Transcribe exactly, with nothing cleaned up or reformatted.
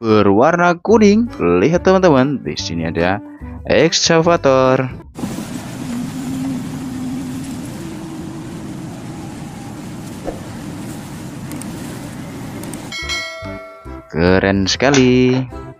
berwarna kuning. Lihat teman-teman, di sini ada ekskavator. Keren sekali.